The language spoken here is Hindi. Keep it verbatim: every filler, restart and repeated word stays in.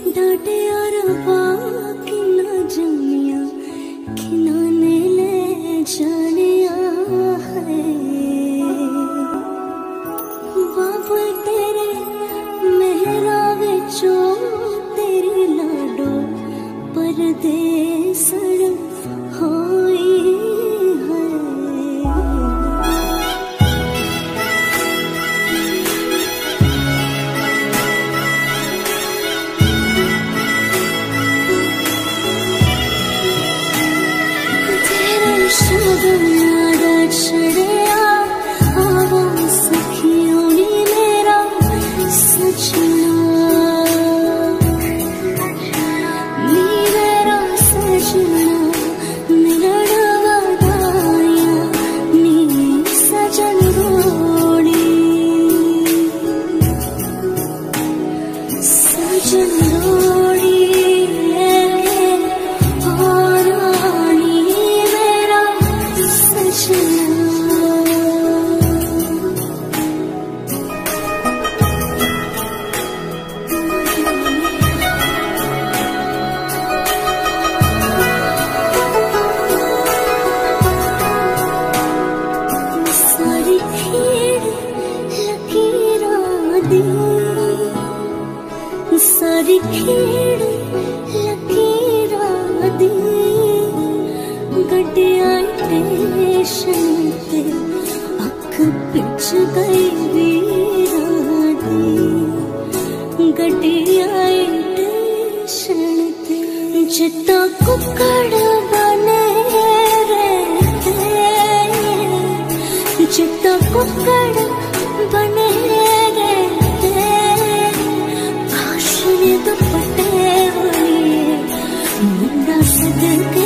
डाटे और बाकी ना जमिया खिनाने ले जानिया है। बाबू तेरे मेहरा विचो तेरी लाडो परदेसड़ होई है। तेरे शब्द नाड़ा छड़िया आवा सखियों नी मेरा सजना। नी मेरा सजना मिलन वादाया नी सजन रोड़ी। सजन रोड़ी और रानी मेरा सजना। सारी खेड़ लकीरां दी सारी खेड़ लकीरां दी गड्डियां स्टेशन ते अख पिच गई वीरां दी। गड्डियां स्टेशन ते जिता कुकड़ बने रहते जिता कुकड़ बने रहते। काश ने दुपट्टे वाली मुंडा सद के